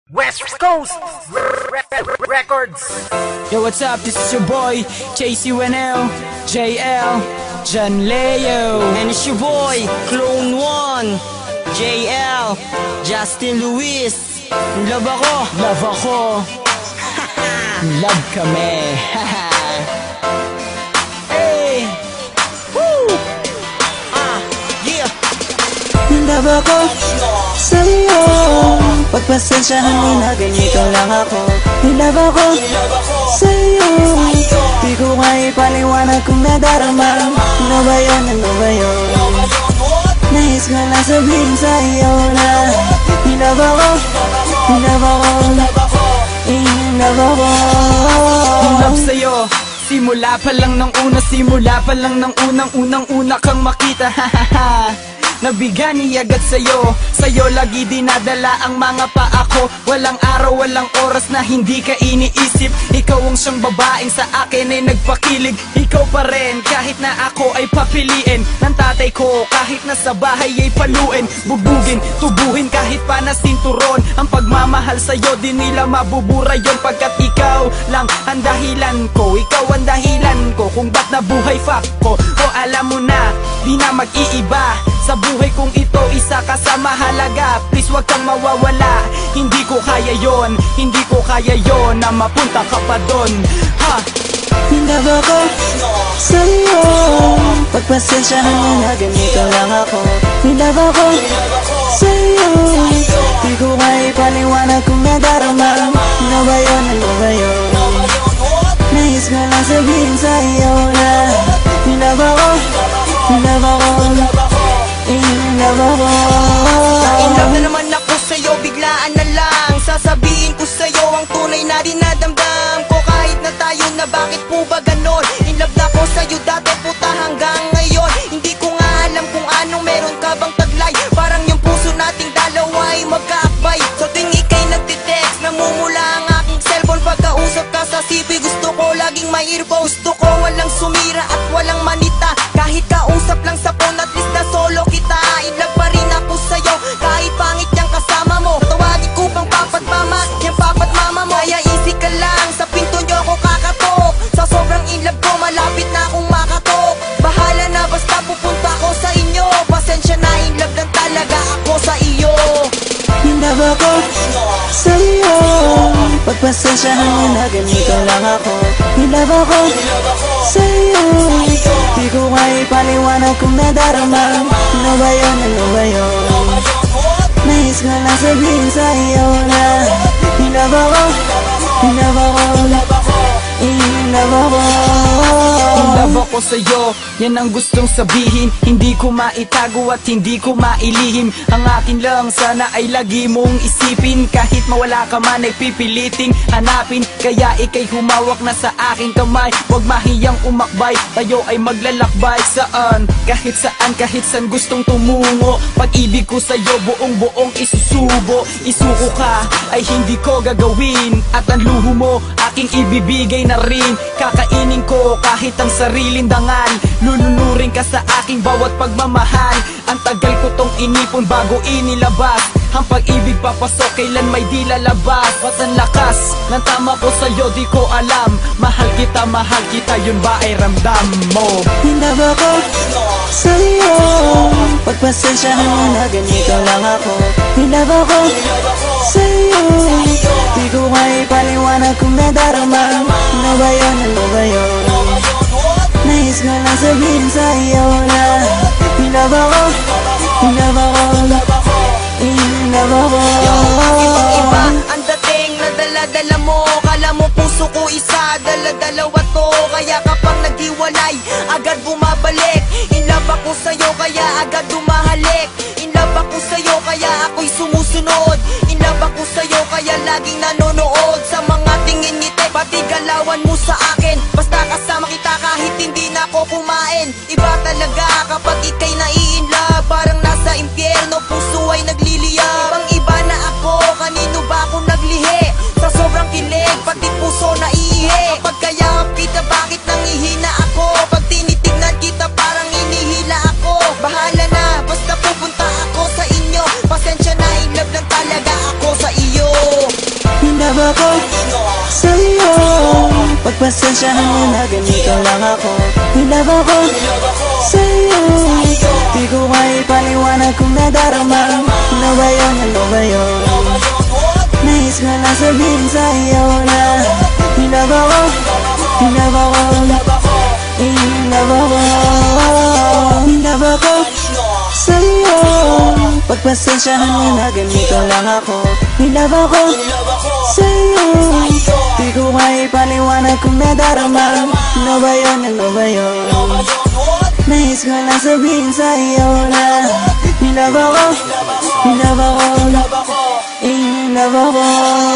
West Coast Records. Yo, what's up? This is your boy JCUNL, JL, John Leo. And it's your boy, Clone One, JL, Justin Luis. Love ako. Love ako. Love kami. Hey! Woo! Yeah. Love ako sa'yo. Pagpasensyahan mo na ganito lang ako. Love ako sa'yo. Di ko nga ipaliwanag kung nadarama. Ano ba yun, ano ba yun? Nais ko lang sabihin sa'yo na love ako, love ako, love ako. Love sa'yo, simula pa lang ng una, simula pa lang ng unang-una kang makita. Nabigani agad sa'yo, sa'yo lagi dinadala ang mga paako. Walang araw, walang oras na hindi ka iniisip. Ikaw ang siyang babaeng sa akin ay nagpakilig. Ikaw pa rin kahit na ako ay papiliin ng tatay ko. Kahit na sa bahay ay paluin, bubugin, tubuhin kahit pa na sinturon. Ang pagmamahal sa'yo di nila mabubura yon, pagkat ikaw lang ang dahilan ko. Ikaw ang dahilan ko kung ba't nabuhay fuck ko. O alam mo na, di na mag-iiba sa buhay kong ito, isa ka sa mahalaga. Please wag kang mawawala. Hindi ko kaya yon, hindi ko kaya yon na mapunta ka pa dun. Ha? Love ako sa'yo. Pagpasensyahan mo na ganito lang ako. Love ako sa'yo. Di ko nga ipaliwanag kung nadarama. Ano ba yun, ano ba yun? Nais ko lang sabihin sa'yo na love ako, love ako, love ako. In love na naman ako sa'yo, biglaan na lang sasabihin ko sa'yo ang tunay na dinadamdam ko. Kahit na tayo na bakit po ba ganon? In love na ako sa'yo dati puta hanggang ngayon. Hindi ko nga alam kung anong meron ka bang taglay. Parang yung puso nating dalawa ay magkaakbay. So tuwing ika'y nagtitext, namumula ang aking cellphone. Pagkausap ka sa CP, gusto ko laging may earphone. Gusto ko walang sumira at walang manita. Kahit kausap lang sa phone, at least na solo kita. In love pa rin ako sa'yo, kahit pangit yung kasama mo. Tawagin ko pang papat mama, yung papat mama mo. Kaya easy ka lang, sa pinto nyo ako kakatok. Sa sobrang in love ko, malapit na akong makatok. Bahala na, basta pupunta ko sa inyo. Pasensya na, in love lang talaga ako sa iyo. Love ako sa'yo. Pagpasensyahan mo na ganito lang ako. Love ako sa'yo. Di ko nga ipaliwanag kung nadarama. Ano ba yun, ano ba yun? Nais ko lang sabihin sa'yo na love ako, love ako, love ako. In love ako sa'yo, yan ang gustong sabihin. Hindi ko maitago at hindi ko mailihim. Ang akin lang sana ay lagi mong isipin. Kahit mawala ka man ay pipiliting hanapin. Kaya ika'y humawak na sa aking kamay. Huwag mahiyang umakbay, tayo ay maglalakbay. Saan? Kahit saan gustong tumungo. Pag-ibig ko sa'yo buong isusubo. Isuko ka ay hindi ko gagawin. At ang luho mo aking ibibigay na rin. Kakainin ko kahit ang sariling dangal. Lulunurin ka sa aking bawat pagmamahal. Ang tagal ko tong inipon bago inilabas. Ang pag-ibig papasok kailan may di lalabas. Ba't ang lakas ng tama ko sa'yo di ko alam. Mahal kita, yun ba ay ramdam mo? Love ako sa'yo. Pagpasensyahan mo na ganito lang ako. Love ako sa'yo. Di ko nga ipaliwanag kung nadarama. Ano ba yun, ano ba yun? Nais ko lang sabihin sa'yo na love ako, love ako, love ako. Iba ang dating na dala-dala mo. Kala mo puso ko isa, dala-dalawa to. Kaya kapag naghiwalay, agad bumabalik. In love ako sa'yo, kaya agad dumahalik. In love ako sa'yo, kaya ako'y sumusunod. In love ako sa'yo, kaya laging nanonood. Sa mga tingin ngiti, pati galawan mo sa akin. Basta kasama kita kahit hindi na ako kumain. Iba talaga kapag ika'y nai-inlove. Parang nasa impyerno, puso ay nagliliyab. Ibang iba na ako, kanino ba ako naglihi? Sa sobrang kilig, pati puso naiihi. Kapag kayakap kita, bakit nangihina ako? Pag tinitignan kita, parang hinihila ako. Bahala na, basta pupunta ako sa inyo. Pasensya na, in love lang talaga ako sa iyo. ako sa'yo. Pagpasensyahan mo na ganito lang ako. In love ako sa'yo. Di ko kaya ipaliwanag kung nadarama. Ano ba yun, ano ba yun? Nais ko lang sabihin sa'yo na in love ako, in love ako, in love ako, in love ako sa'yo. Pagpasensyahan mo na ganito lang ako. In love ako sa'yo. Di ko kaya ipaliwanag kung nadarama. Ano ba yun, ano ba yun? Nais ko lang sabihin sa'yo na in love ako, in love ako, in love ako.